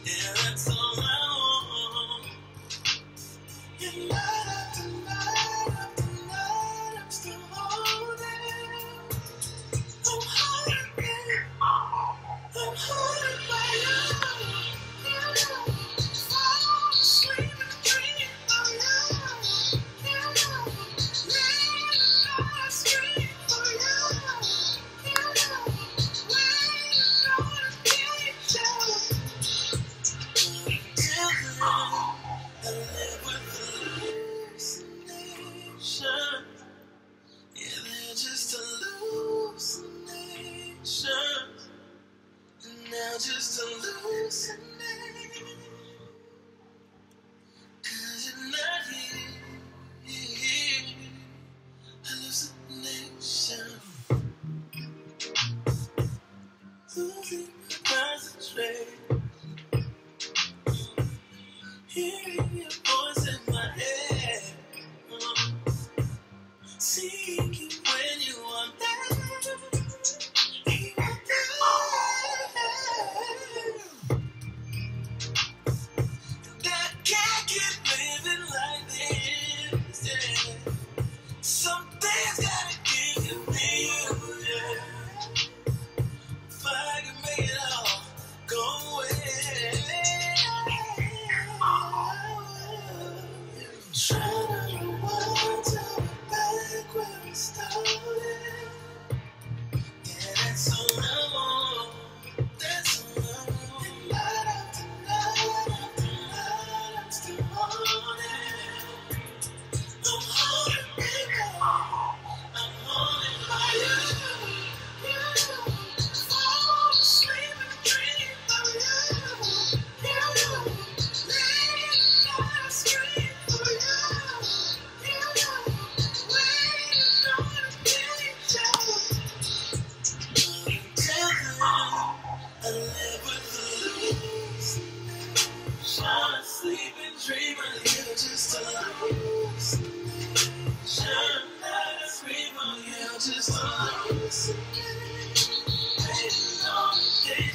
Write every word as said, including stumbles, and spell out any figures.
Yeah, that's all I want. And night after night after night, I'm still holding. I'm hurting. I'm hurting by you. Fall asleep and dream of you. Late at night, scream for you. Just a hallucination, cause you're not here. Hallucination, losing concentrate, hearing your voice in my head, seeing you when you are there. Dream of you, just a hallucination. Not a scream of you, just a hallucination. Waiting on the day.